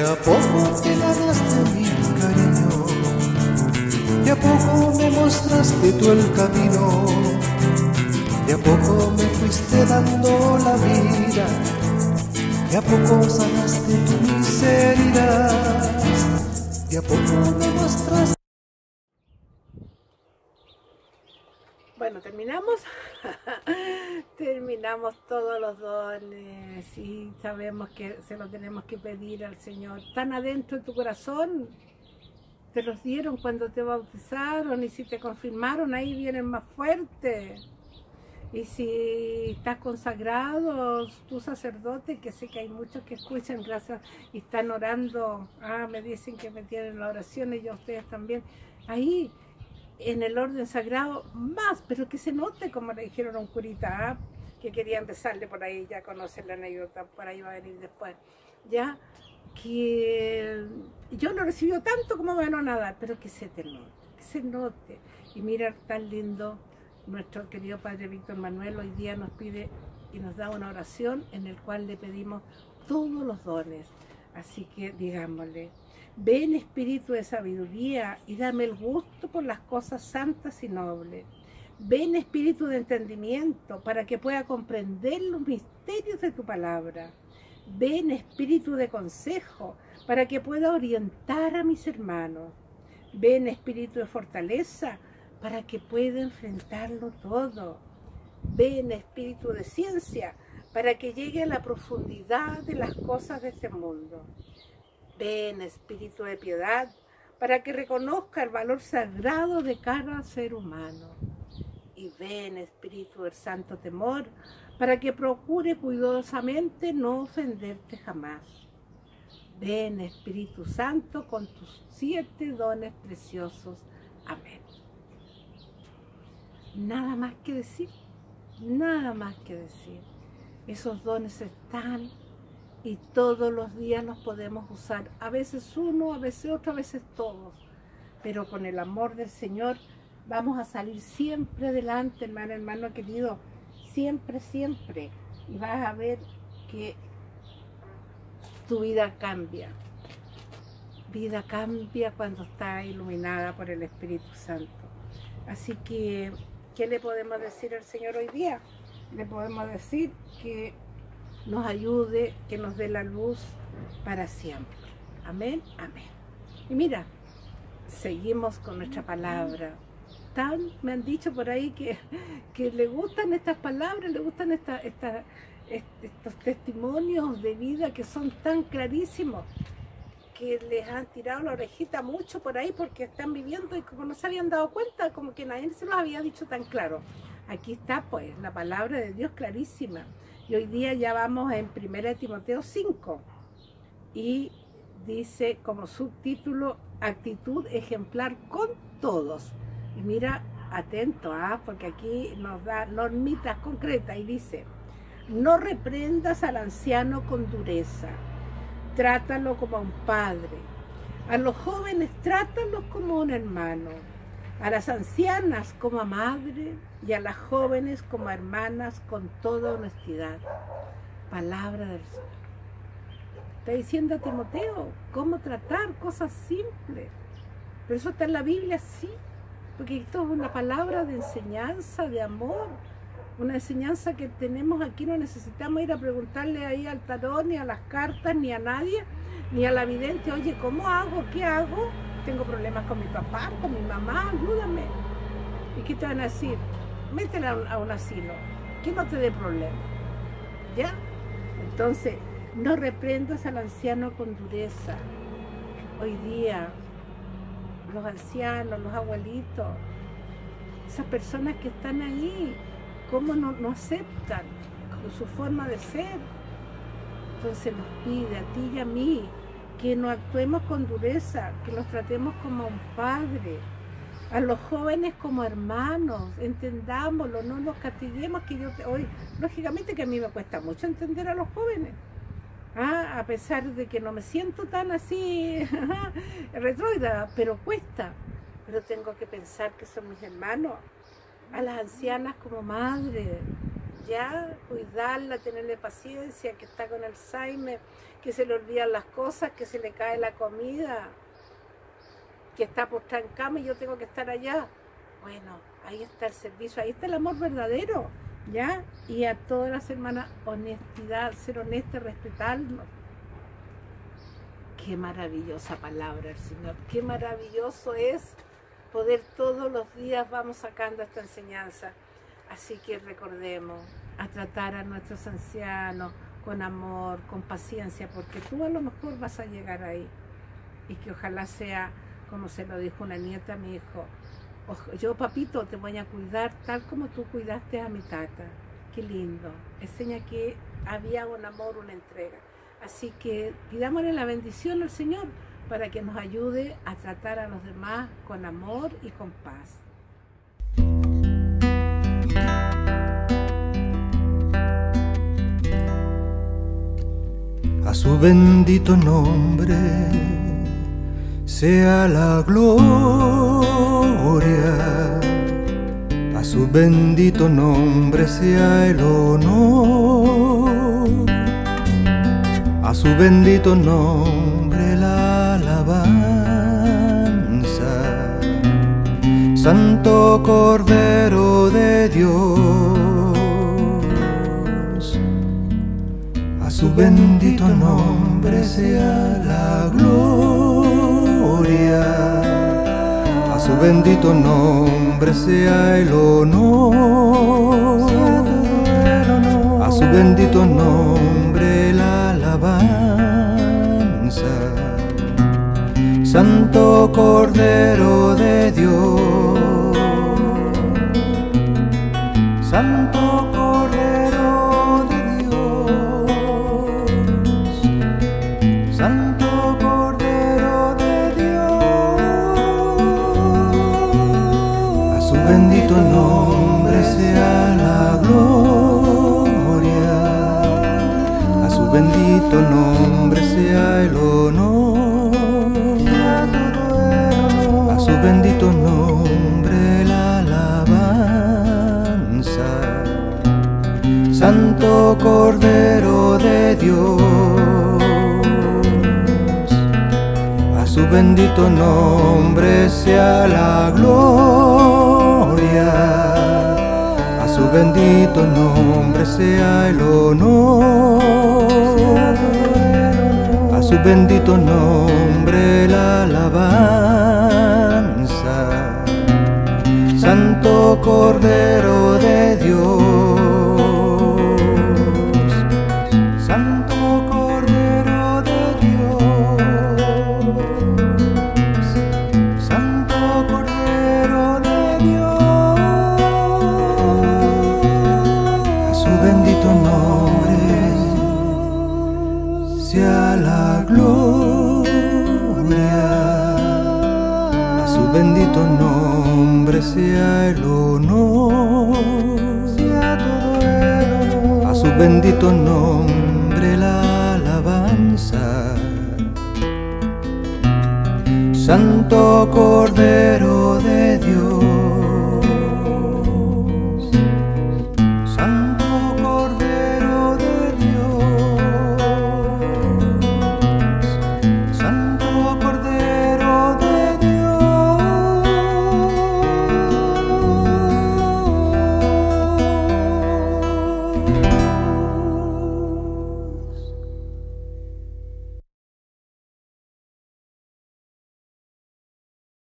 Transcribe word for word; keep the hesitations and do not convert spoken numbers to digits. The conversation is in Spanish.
a poco te ganaste mi cariño, de a poco me mostraste tú el camino, de a poco me fuiste dando la vida, de a poco sanaste tu miseria, de a poco me mostraste. Bueno, terminamos. Terminamos todos los dones y sabemos que se lo tenemos que pedir al Señor. Tan adentro de tu corazón, te los dieron cuando te bautizaron, y si te confirmaron, ahí vienen más fuertes. Y si estás consagrado, tu sacerdote, que sé que hay muchos que escuchan, gracias, y están orando, ah, me dicen que me tienen la oración, y yo a ustedes también, ahí en el orden sagrado más, pero que se note, como le dijeron a un curita, ¿ah? Que quería empezarle por ahí, ya conocen la anécdota, por ahí va a venir después, ya, que yo no recibió tanto como me van a dar, pero que se te note, que se note. Y mira, tan lindo, nuestro querido Padre Víctor Manuel hoy día nos pide y nos da una oración en el cual le pedimos todos los dones, así que digámosle: ven Espíritu de sabiduría y dame el gusto por las cosas santas y nobles. Ven Espíritu de entendimiento para que pueda comprender los misterios de tu palabra. Ven Espíritu de consejo para que pueda orientar a mis hermanos. Ven Espíritu de fortaleza para que pueda enfrentarlo todo. Ven Espíritu de ciencia para que llegue a la profundidad de las cosas de este mundo. Ven Espíritu de piedad para que reconozca el valor sagrado de cada ser humano. Y ven Espíritu del santo temor para que procure cuidadosamente no ofenderte jamás. Ven Espíritu Santo con tus siete dones preciosos. Amén. Nada más que decir, nada más que decir. Esos dones están y todos los días los podemos usar, a veces uno, a veces otro, a veces todos, pero con el amor del Señor vamos a salir siempre adelante, hermano, hermano querido, siempre, siempre, y vas a ver que tu vida cambia, vida cambia cuando está iluminada por el Espíritu Santo. Así que, ¿qué le podemos decir al Señor hoy día? Le podemos decir que nos ayude, que nos dé la luz para siempre. Amén, amén. Y mira, seguimos con nuestra palabra. Tan, me han dicho por ahí que, que le gustan estas palabras, le gustan esta, esta, estos testimonios de vida que son tan clarísimos, que les han tirado la orejita mucho por ahí porque están viviendo y como no se habían dado cuenta, como que nadie se los había dicho tan claro. Aquí está pues la palabra de Dios clarísima. Y hoy día ya vamos en primera de Timoteo cinco y dice como subtítulo: actitud ejemplar con todos. Y mira, atento, ¿ah? Porque aquí nos da normitas concretas y dice: no reprendas al anciano con dureza, trátalo como a un padre, a los jóvenes trátalos como a un hermano, a las ancianas como a madre y a las jóvenes como a hermanas con toda honestidad. Palabra del Señor. Está diciendo a Timoteo cómo tratar cosas simples. Pero eso está en la Biblia, sí, porque esto es una palabra de enseñanza, de amor, una enseñanza que tenemos aquí. No necesitamos ir a preguntarle ahí al tarot, ni a las cartas, ni a nadie, ni a la vidente: oye, ¿cómo hago? ¿Qué hago? Tengo problemas con mi papá, con mi mamá, ayúdame. ¿Y qué te van a decir? Métela a un, a un asilo, que no te dé problema. ¿Ya? Entonces, no reprendas al anciano con dureza. Hoy día, los ancianos, los abuelitos, esas personas que están ahí, ¿cómo no, no aceptan con su forma de ser? Entonces nos pide a ti y a mí que no actuemos con dureza, que los tratemos como a un padre, a los jóvenes como hermanos, entendámoslo, no nos castiguemos. Que yo te, hoy, lógicamente que a mí me cuesta mucho entender a los jóvenes, ah, a pesar de que no me siento tan así retrógrada, pero cuesta, pero tengo que pensar que son mis hermanos, a las ancianas como madre, ya, cuidarla, tenerle paciencia, que está con Alzheimer, que se le olvidan las cosas, que se le cae la comida, que está postrada en cama y yo tengo que estar allá. Bueno, ahí está el servicio, ahí está el amor verdadero, ¿ya? Y a todas las hermanas, honestidad, ser honesta, respetarnos. Qué maravillosa palabra el Señor, qué maravilloso es poder todos los días vamos sacando esta enseñanza. Así que recordemos a tratar a nuestros ancianos con amor, con paciencia, porque tú a lo mejor vas a llegar ahí. Y que ojalá sea, como se lo dijo una nieta a mi hijo, yo, papito, te voy a cuidar tal como tú cuidaste a mi tata. Qué lindo. Enseña que había un amor, una entrega. Así que pidámosle la bendición al Señor para que nos ayude a tratar a los demás con amor y con paz. A su bendito nombre sea la gloria, a su bendito nombre sea el honor, a su bendito nombre la alabanza. Santo Cordero de Dios, a su bendito nombre sea la gloria, a su bendito nombre sea el honor, a su bendito nombre la alabanza. Santo Cordero de Dios, Santo Cordero de Dios, Santo Cordero de Dios, a su bendito nombre sea la gloria, a su bendito nombre sea el honor, a su bendito nombre la alabanza. Santo Cordero de Dios, a su bendito nombre sea la gloria, a su bendito nombre sea el honor, a su bendito nombre la alabanza. Santo Cordero de Dios, Santo Cordero de Dios, Santo Cordero de Dios, a su bendito nombre sea la gloria, a su bendito nombre sea el honor, a su bendito nombre la alabanza. Santo Cordero de Dios,